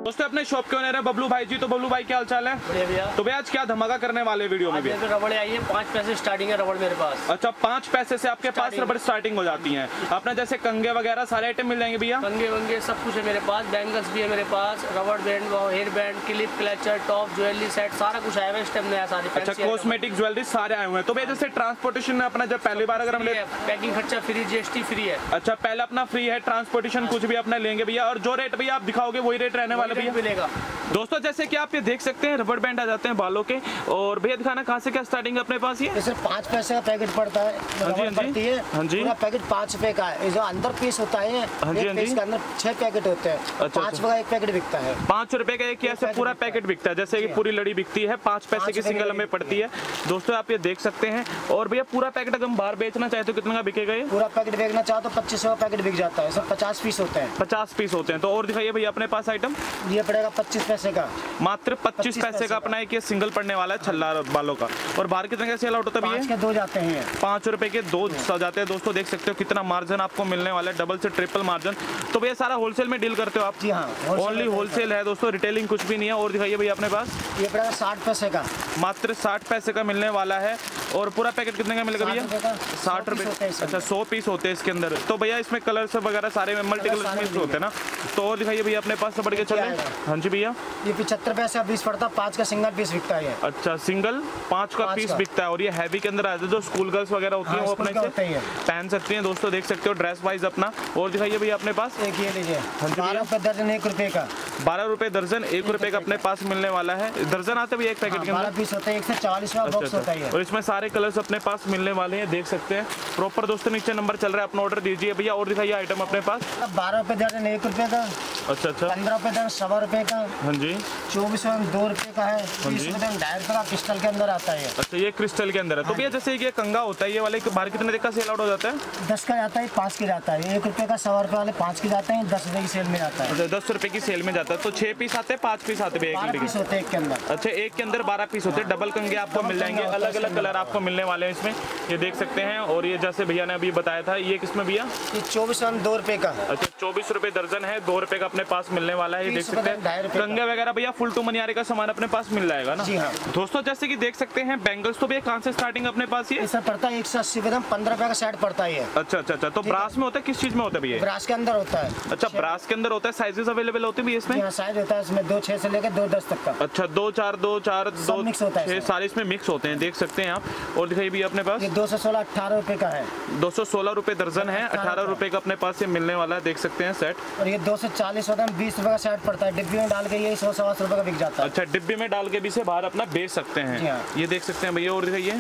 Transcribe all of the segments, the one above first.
दोस्तों अपने शॉप के ओनर है बबलू भाई जी। तो बबलू भाई क्या हाल चाल है? बढ़िया भैया। तो भैया आज क्या धमाका करने वाले वीडियो में? तो रबड़ आई है 5 पैसे स्टार्टिंग है रबड़ मेरे पास। अच्छा 5 पैसे से आपके पास रबड़ स्टार्टिंग हो जाती है। अपना जैसे कंगे वगैरह सारे आइटम मिल जाएंगे भैया? कंगे वंगे सब कुछ है मेरे पास। बैंगल्स भी है मेरे पास, rubber band, hair band, clip, clutcher, top, jewellery set सारा कुछ आया है इस टाइम नया सारी। अच्छा कॉस्मेटिक ज्वेलरी सारे आए हुए हैं। तो भैया जैसे ट्रांसपोर्टेशन अपना जब पहली बार अगर हम पैकिंग खर्चा फ्री, जीएसटी फ्री है। अच्छा पहले अपना फ्री है, ट्रांसपोर्टेशन कुछ भी अपना लेंगे भैया। और जो रेट भैया आप दिखाओगे वही रेट रहने वाला भैया मिलेगा। दोस्तों जैसे कि आप ये देख सकते हैं रबड़ बैंड आ जाते हैं बालों के। और भैया दिखाना कहाँ से क्या स्टार्टिंग है अपने पास? ये सिर्फ 5 पैसे का पैकेट पड़ता है। हाँ जी, हाँ जी। पूरा पैकेट 5 रुपए का है। जो अंदर पीस होता है एक पीस के अंदर 6 पैकेट होते हैं। अच्छा, 5 रुपए का एक पैकेट बिकता है। 5 रुपए का एक ऐसे पूरा पैकेट बिकता है। जैसे कि पूरी लड़ी बिकती है 5 पैसे की सिंगल हमें पड़ती है। दोस्तों आप ये देख सकते हैं। और भैया पूरा पैकेट अगर हम बाहर बेचना चाहे तो कितने का बिकेगा ये? पूरा पैकेट बेचना चाहो तो 25 का पैकेट बिक जाता है। सब 50 पीस होते हैं। 50 पीस होते हैं। तो और दिखाइए भैया अपने पास आइटम। ये पड़ेगा 25 पैसे का। मात्र 25 पैसे का अपना एक ये सिंगल पड़ने वाला है छल्ला बालों का। और बाहर कितने का सेल आउट होता है? 5 के 2 जाते हैं। 5 रुपए के 2 जाते हैं। दोस्तों देख सकते हो कितना मार्जिन आपको मिलने वाला है, डबल से ट्रिपल मार्जिन। तो भैया सारा होलसेल में डील करते हो आप? जी हाँ, ओनली होलसेल है दोस्तों, रिटेलिंग कुछ भी नहीं है। और दिखाइए भैया अपने पास। ये पड़ेगा 60 पैसे का। मात्र 60 पैसे का मिलने वाला है। और पूरा पैकेट कितने का मिलेगा भैया? 60 रुपए। अच्छा 100 पीस होते हैं इसके अंदर। तो भैया इसमें कलर्स वगैरह सारे मल्टी कलर्स मिक्स होते हैं ना। तो और दिखाइए भैया अपने पास रबड़ के चले। हाँ जी भैया। ये 75 पैसे का पीस पड़ता है। 5 का सिंगल पीस बिकता है। अच्छा सिंगल 5 का पीस बिकता है। और ये हैवी के अंदर आता है। जो स्कूल गर्ल्स वगैरह होती हैं वो अपने से पहन सकती हैं। दोस्तों देख सकते हो ड्रेस वाइज अपना। और दिखाइए भैया अपने पास। एक ये लीजिए 12 रुपए दर्जन 1 रुपए का। 12 रुपए दर्जन 1 रुपए का अपने पास मिलने वाला है। दर्जन आता है भैया एक पैकेट के अंदर? 12 पीस होते हैं। 140 का बॉक्स होता है। और इसमें सारे कलर्स अपने पास मिलने वाले हैं, देख सकते हैं प्रॉपर। दोस्तों नीचे नंबर चल रहा है, अपना ऑर्डर दीजिए भैया। और दिखाइए आइटम अपने पास। 12 रुपए दर्जन 1 रुपए का। अच्छा 15 रुपए दर्जन 1.25 रुपए का। हाँ जी। 24 रुपए 2 रुपए का है। 30 रुपए 2.5 रुपए का क्रिस्टल के अंदर आता है। अच्छा ये क्रिस्टल के अंदर है। तो भैया जैसे ये कंगा होता है ये वाले बाहर कितने तक का सेल आउट हो जाता है? 10 का जाता है, 5 के जाता है। 1 रुपए का 1.25 रुपए वाले 5 के जाते हैं। 10 रुपए की सेल में जाता है। अच्छा 10 रुपए की सेल में जाता है। तो 6 पीस आते हैं, 5 पीस आते हैं? 12 पीस होते हैं एक के अंदर। अच्छा एक के अंदर 12 पीस होते हैं। डबल कंगे आपको मिल जाएंगे, अलग अलग कलर आपको मिलने वाले हैं इसमें, ये देख सकते हैं। और ये जैसे भैया ने अभी बताया था ये किसमें भैया? ये 24 रुपए 2 रुपए का। अच्छा 24 रुपए दर्जन है, 2 रुपए का अपने पास मिलने वाला है। ये देख सकते हैं कंगे वगैरह भैया फुल टू मनियारे का सामान अपने पास मिल जाएगा ना? जी हाँ। दोस्तों जैसे कि देख सकते हैं बैंगल्स तो भैया कहाँ से स्टार्टिंग अपने पास? ये ऐसा पड़ता है 180 रुपए 15 रुपए का सेट पड़ता है। अच्छा अच्छा अच्छा। तो ब्रास में होता है, किस चीज में होता है भैया? ब्रास के अंदर होता है। अच्छा ब्रास के अंदर होता है। साइजेस अवेलेबल होते हैं भैया इसमें? साइज होता है इसमें 2 6 से लेकर 2 10 तक का। अच्छा 2 4 2 4 2 मिक्स होता है, 6 सारे इसमें मिक्स होते हैं, देख सकते हैं आप। और दिखाइए भैया अपने पास। ये 216 18 रुपए का है। 216 रुपए दर्जन है, 18 रुपए का अपने पास ये मिलने वाला है, देख सकते हैं सेट। और ये 240 होता है, 20 रुपए का सेट पड़ता है। डिब्बी में डाल के ये 100-125 रुपए का बिक जाता है। अच्छा डिब्बे में डाल के भी से बाहर अपना बेच सकते हैं, ये देख सकते हैं भैया। और दिखाइए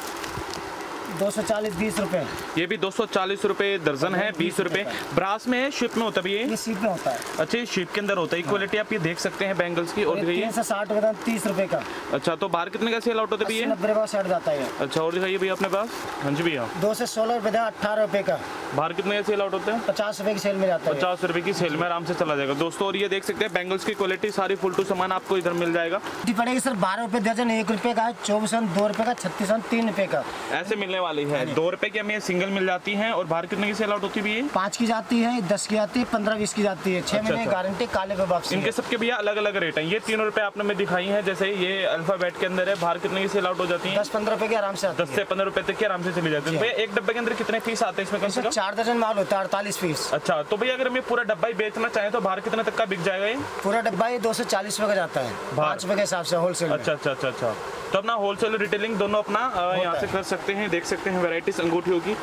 240 20 रुपए। ये भी 240 रुपए दर्जन है, 20 रुपए। ब्रास में है, शिप में होता है ये शिप में होता है। अच्छा ये शिप के अंदर होता है। क्वालिटी आप ये देख सकते हैं बैंगल्स की। और दिखाइए 360 रुपए 30 रुपए का। अच्छा तो बाहर कितने का सेल आउट होता है भैया? 90 रुपए का सेट जाता है। अच्छा और दिखाइए भैया अपने पास। हाँ जी भैया 2 से 16 रुपए 18 रुपए का। बाहर कितने का सेल आउट होता है? 50 रुपए की सेल में जाता है। 50 रुपए की सेल में आराम से चला जाएगा दोस्तों। और ये देख सकते हैं बैंगल्स की क्वालिटी सारी फुल टू सामान आपको इधर मिल जाएगा। पड़ेगी सर 12 रुपए दर्जन 1 रुपए का है। 24 2 रुपए का, 36 3 रुपए का ऐसे मिलने वाली है। 2 रुपए की हमें सिंगल मिल जाती है। और बाहर कितने की सेल आउट होती है? 5 की जाती है, 10 की आती है, 15 20 की जाती है। 6 महीने गारंटी, काले पे वापसी। इनके सबके भैया अलग अलग रेट हैं। ये 3 रुपए आपने में दिखाई है, जैसे ये अल्फाबेट के अंदर है। बाहर कितने की सेल आउट हो जाती है? 10-15 रुपए की आराम से। 10 से 15 रुपए तक की आराम से चली जाती है। भैया एक डब्बे के अंदर कितने पीस आते हैं इसमें? कम से कम 4 दर्जन माल होता है, 48 पीस। अच्छा तो भैया अगर मैं पूरा डब्बा ही बेचना चाहे तो बाहर कितने तक का बिक जाएगा ये? पूरा डब्बा ये 240 रुपए का जाता है, 5 रुपए के हिसाब से होलसेल। अच्छा अच्छा अच्छा अच्छा। तो अपना होलसेल रिटेलिंग दोनों अपना यहाँ से कर सकते हैं, देख सकते हैं वैरायटीज अंगूठियों की।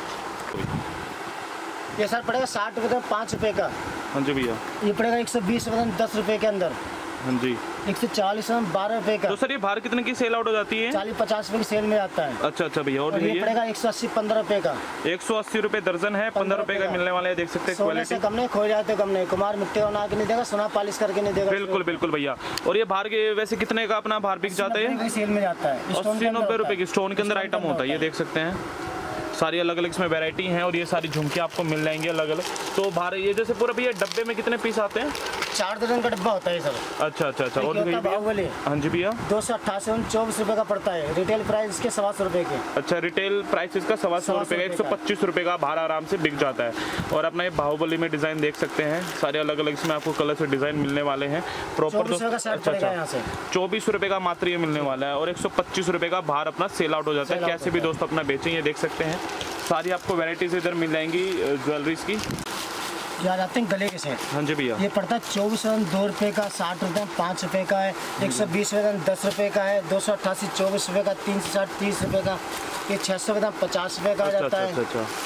ये सर पड़ेगा 60 रुपए 5 रुपए का। हाँ जी भैया। ये पड़ेगा 120 रुपए 10 रुपए के अंदर। हाँ जी 140 12 रुपए का। तो सर ये बाहर कितने की सेल आउट हो जाती है? 40-50 रुपए की सेल में आता है। अच्छा अच्छा भैया। और ये पड़ेगा 180 15 रुपए का। 180 रुपए दर्जन है, 15 रुपए का मिलने वाला है, देख सकते हैं क्वालिटी। कम नहीं, खो जाते कम नहीं। कुमार मिट्टी बना के नहीं देगा, सोना पॉलिश करके नहीं देगा। बिल्कुल बिल्कुल भैया। और ये बाहर के वैसे कितने का अपना बाहर बिक जाते हैं? सेल में जाता है 80-90 रुपए की स्टोन के अंदर आइटम होता है, ये देख सकते हैं। सारी अलग अलग इसमें वैरायटी हैं। और ये सारी झुमके आपको मिल जाएंगे अलग अलग। तो बाहर ये जैसे पूरा भैया डब्बे में कितने पीस आते हैं? 4 दर्जन का डब्बा होता है सर। अच्छा अच्छा अच्छा। और दिखाइए बाहुबली भैया। हाँ जी भैया। 288 24 रुपए का पड़ता है। रिटेल प्राइस इसके 125 रुपए के। अच्छा, रिटेल प्राइस इसका 125 रुपए का, 125 रुपए का बाहर आराम से बिक जाता है। और अपना ये बाहुबली में डिजाइन देख सकते हैं, सारे अलग अलग इसमें आपको कलर से डिजाइन मिलने वाले हैं। प्रॉपर अच्छा अच्छा 24 रुपए का मात्र ये मिलने वाला है और 125 रुपए का बाहर अपना सेल आउट हो जाता है। कैसे भी दोस्तों अपना बेचें, ये देख सकते हैं सारी आपको वैरायटीज इधर मिल जाएंगी ज्वेलरीज की। आ जाते हैं गले के सेट। हाँ जी भैया। ये पड़ता है 24 2 रुपए का, 60 रुपए 5 रुपए का है, 120 रुपए 10 रुपए का है, 288 24 रुपए का, 360 30 रुपए का, ये 600 रुपए 50 रुपए का आ जाता है,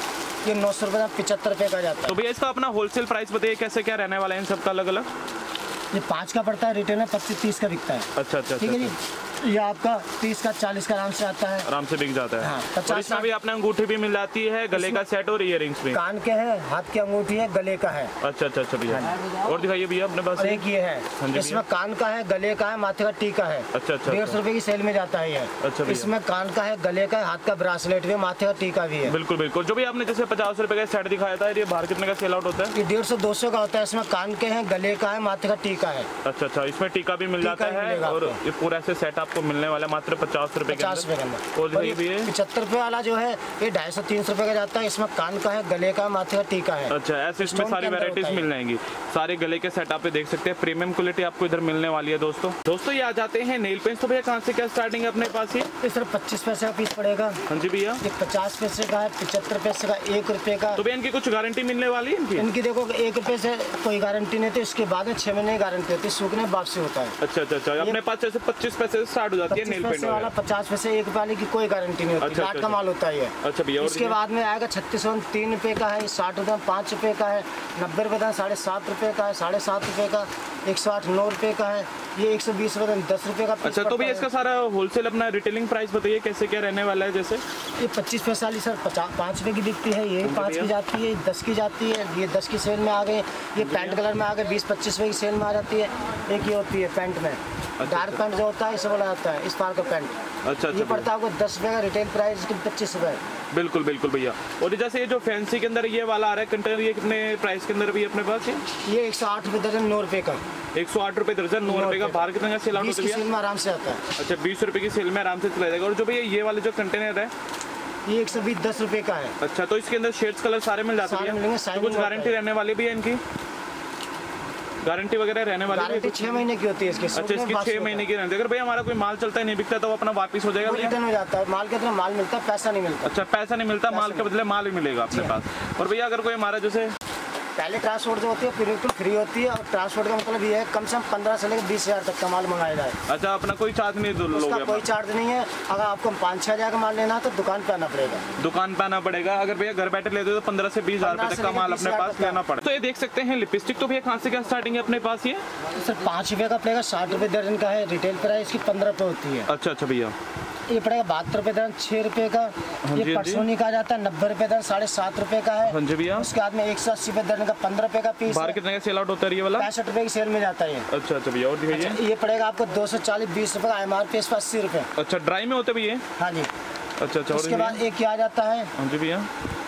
ये 900 रुपए 75 रुपए का आ जाता है। तो भैया इसका अपना होलसेल प्राइस बताइए कैसे क्या रहने वाला है इन सबका अलग अलग? ये 5 का पड़ता है, रिटेल में 25-30 का बिकता है। अच्छा अच्छा ठीक है जी। ये आपका 30 का 40 का आराम से आता है, आराम से बिक जाता है। हाँ, 50 में भी आपने अंगूठी भी मिल जाती है, गले का सेट और इयररिंग्स भी। कान के है, हाथ की अंगूठी है, गले का है। अच्छा अच्छा अच्छा भैया। और दिखाइए भैया अपने पास। और एक ये है, इसमें कान का है, गले का है, माथे का टीका है। अच्छा अच्छा। 150 रुपए की सेल में जाता है ये। अच्छा। इसमें कान का है, गले का है, हाथ का ब्रासलेट भी है, माथे का टीका भी है। बिल्कुल बिल्कुल। जो भी आपने जैसे 50 रुपए का सेट दिखाया था, ये बाहर कितने का सेल आउट होता है? ये 150-200 का होता है। इसमें कान के हैं, गले का है, माथे का टीका है। अच्छा अच्छा। इसमें टीका भी मिल जाता है और ये पूरा ऐसे सेट आपको मिलने वाला है मात्र 50 रुपए के अंदर। और ये 75 रुपए वाला जो है ये 250-300 रुपए का जाता है। इसमें कान का है, गले का, माथे का टीका है। अच्छा, ऐसे इसमें सारी वैरायटीज मिल जाएंगी। सारे गले के सेट आप देख सकते हैं, प्रीमियम क्वालिटी आपको इधर मिलने वाली है दोस्तों ये आ जाते हैं नेल पेंट्स। तो भैया कहाँ से क्या स्टार्टिंग है अपने पास? ये सर 25 पैसे का पीस पड़ेगा। हाँ जी भैया। ये 50 पैसे का है, 75 पैसे का, 1 रुपए का। तो भैया इनकी कुछ गारंटी मिलने वाली है? इनकी देखो 1 रुपए से कोई गारंटी नहीं थी, इसके बाद में 6 महीने गारंटी होती है, सूखने वापसी होता है। अच्छा अच्छा अच्छा। अपने पास जैसे 25 पैसे से स्टार्ट हो जाती है नेल पेंट वाला, 50 पैसे 1 वाले की कोई गारंटी नहीं होती, लाट का माल होता है ये। अच्छा भैया। इसके बाद में आएगा 36 3 रुपए का है, 60 रुपए 5 रुपए का है, 90 रुपए 7.5 रुपए का है, 7.5 रुपए का, 108 9 रुपए का है, ये 120 रुपए 10 रुपए का। अच्छा, तो भैया इसका सारा होलसेल अपना रिटेलिंग प्राइस बताइए कैसे क्या रहने वाला है? जैसे ये 25 पैसे वाली सर 5 रुपए की बिकती है, ये 5 की जाती है, 10 की जाती है, ये 10 की सेल में आ गई, ये पैंट कलर में आ गए 20-25 रुपए की सेल में आ जाती है। एक ये होती है पैंट में, डार्क पैंट जो होता है इसे बोला जाता है स्पार्क पैंट। अच्छा। ये पड़ता है आपको 10 रुपए का, रिटेल प्राइस इसकी 25 रुपए। बिल्कुल बिल्कुल भैया। और जैसे ये जो फैंसी के अंदर ये वाला आ रहा है कंटेनर, ये कितने प्राइस के अंदर भी अपने पास? ये 108 रुपए दर्जन 9 रुपए का। 108 रुपए दर्जन 9 रुपए का। बाहर कितने का सेल आउट होता है? 20 की सेल में आराम से आता है। अच्छा, 20 रुपए की सेल में आराम से चला जाएगा। और जो भैया ये वाले जो कंटेनर है ये 120 10 रुपए का है। अच्छा, तो इसके अंदर शेड्स कलर सारे मिल जाते हैं? तो कुछ गारंटी रहने वाली भी है इनकी? गारंटी वगैरह रहने वाली है? गारंटी 6 महीने की होती है इसकी। अच्छा, इसकी 6 महीने की रहती है। अगर भैया हमारा कोई माल चलता है नहीं बिकता तो वो अपना वापस हो जाएगा? रिटर्न हो जाता है। माल के बदले माल मिलता है, पैसा नहीं मिलता। अच्छा, पैसा नहीं मिलता, माल के बदले माल ही मिलेगा अपने पास। और भैया अगर कोई हमारा जैसे पहले ट्रांसपोर्ट जो होती है बिल्कुल फ्री होती है, और ट्रांसपोर्ट का मतलब ये है कम से कम 15 से लेकर 20 हज़ार तक का माल मंगाया जाए। अच्छा, अपना कोई चार्ज नहीं उसका कोई चार्ज नहीं है। अगर आपको 5-6 हज़ार का माल लेना है तो दुकान पे आना पड़ेगा। दुकान पे आना पड़ेगा। अगर भैया घर बैठे लेते हो तो 15 से 20 हज़ार रुपए तक का माल अपने पास लेना पड़ेगा। तो ये देख सकते हैं लिपस्टिक। तो भैया कहाँ से क्या स्टार्टिंग है अपने पास? ये सर 5 रुपए का पड़ेगा, 60 रुपए दर्जन का है। रिटेल प्राइस की 15 रुपए होती है। अच्छा अच्छा भैया। ये पड़ेगा 72 रुपए दर्जन, 6 रुपए का। ये परसोनी का जाता है 90 रुपए दर्जन, 7.5 रुपए का है। हाँ जी भैया। उसके बाद में 180 रुपए दर्जन का 15 रुपए का पीस। बाहर कितने का सेल आउट होता है ये वाला? 65 रुपए की सेल में जाता है। अच्छा अच्छा भैया। और दिखाइए। अच्छा, ये पड़ेगा आपको 240 20 रुपए का, MRP इस पर 80 रुपए। अच्छा, ड्राई में होते भैया? हाँ जी। अच्छा अच्छा। उसके बाद एक क्या आ जाता है? हाँ जी भैया।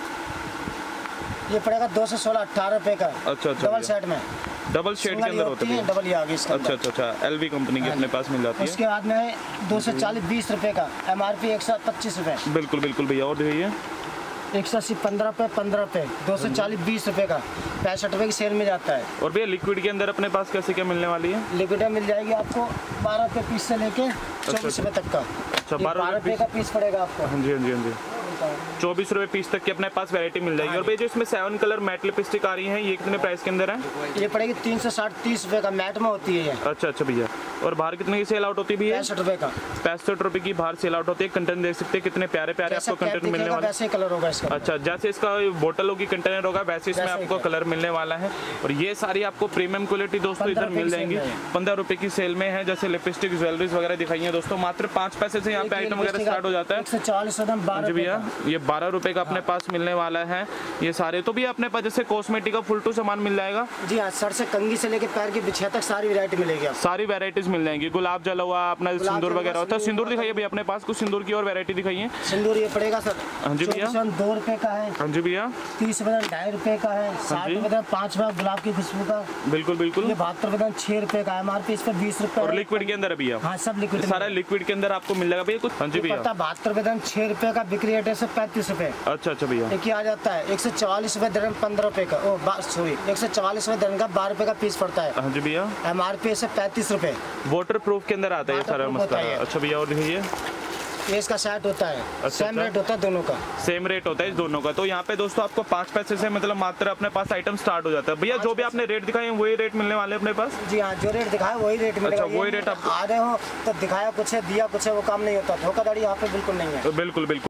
ये पड़ेगा 216 18 रुपए का। अच्छा अच्छा। डबल सेट में, डबल शेड के अंदर होते हैं? डबल ही आ गई इसके अच्छा अच्छा अच्छा। LV कंपनी की अपने पास मिल जाती है। उसके बाद में 240 20 रुपए का, MRP 125 रुपए। बिल्कुल बिल्कुल भैया। और दिखाइए। 180 15 रुपए 15 रुपए, 240 20 रुपए का, 65 रुपए की सेल में जाता है। और भैया लिक्विड के अंदर अपने पास कैसे क्या मिलने वाली है? लिक्विड मिल जाएगी आपको 12 रुपए पीस से लेके 24 रुपए तक का। अच्छा, 12 रुपए का पीस पड़ेगा आपको। हाँ जी हाँ जी हाँ जी। 24 रुपए पीस तक की अपने पास वैरायटी मिल जाएगी। और भैया जो इसमें 7 कलर मैट लिपस्टिक आ रही है, ये कितने प्राइस के अंदर है? ये पड़ेगी 360 30 रुपए का, मैट में होती है ये। अच्छा अच्छा भैया। और बाहर कितने की सेल आउट होती है भैया? 65 रुपए का। 65 रुपए की बाहर सेल आउट होती है। कंटेंट देख सकते हैं कितने प्यारे प्यारे आपको कंटेंट मिलने वाले। वैसे कलर होगा इसका। अच्छा, जैसे इसका बोतल होगी कंटेनर होगा वैसे इसमें आपको कलर मिलने वाला है। और ये सारी आपको प्रीमियम क्वालिटी दोस्तों इधर मिल जाएंगी। 15 रुपए की सेल में है। जैसे लिपस्टिक ज्वेलरीज वगैरह दिखाई है दोस्तों, मात्र 5 पैसे से यहाँ पे आइटम वगैरह स्टार्ट हो जाता है। 140 भैया। ये 12 रुपए का अपने पास मिलने वाला है ये सारे। तो भैया अपने पास जैसे कॉस्मेटिक का फुल टू सामान मिल जाएगा? जी हाँ, सर से कंघी से लेके पैर के बिछिया तक सारी वैरायटी मिलेगी आपको। सारी वैरायटीज मिल जाएंगी। गुलाब जल हुआ अपना, सिंदूर वगैरह होता है। सिंदूर दिखाइए भैया अपने पास, कुछ सिंदूर की और वैरायटी दिखाइए। सिंदूर ये पड़ेगा सर हाँ जी भैया। 2 रुपए का है। हाँ जी भैया। 30 बदन 2.5 रुपए का है। 60 बदन 5 रुपए गुलाब की खुशबू का। बिल्कुल बिल्कुल। ये 72 बदन 6 रुपए का है। MRP इस पर 20 रुपए। और लिक्विड के अंदर है भैया? हाँ सब लिक्विड, सारा लिक्विड के अंदर आपको मिल जाएगा भैया कुछ। हाँ जी भैया। 72 बदन 6 रुपए का, बिक्री रेट है सर 35 रुपए। अच्छा अच्छा भैया। एक ही आ जाता है 144 रुपए दर्जन 15 रुपए का। सॉरी 144 रुपए दर्जन का 12 रुपए का पीस पड़ता है। हाँ जी भैया। MRP से 35 रुपए। वाटर प्रूफ के अंदर आता है ये सारा Waterproof होता मस्कारा। है। अच्छा भैया और दिखाइए। ये इसका सेट होता है। अच्छा, सेम अच्छा। रेट होता है दोनों का। सेम रेट होता है इस दोनों का। तो यहाँ पे दोस्तों आपको 5 पैसे से मतलब मात्र अपने पास आइटम स्टार्ट हो जाता है। भैया जो भी आपने रेट दिखाए वही रेट मिलने वाले हैं अपने पास? जी हाँ, जो रेट दिखाया वही रेट मिलेगा। अच्छा, वही रेट आप आ रहे हो तो दिखाया कुछ है, दिया कुछ है, वो काम नहीं होता। धोखाधड़ी यहाँ पे बिल्कुल नहीं है। बिल्कुल बिल्कुल।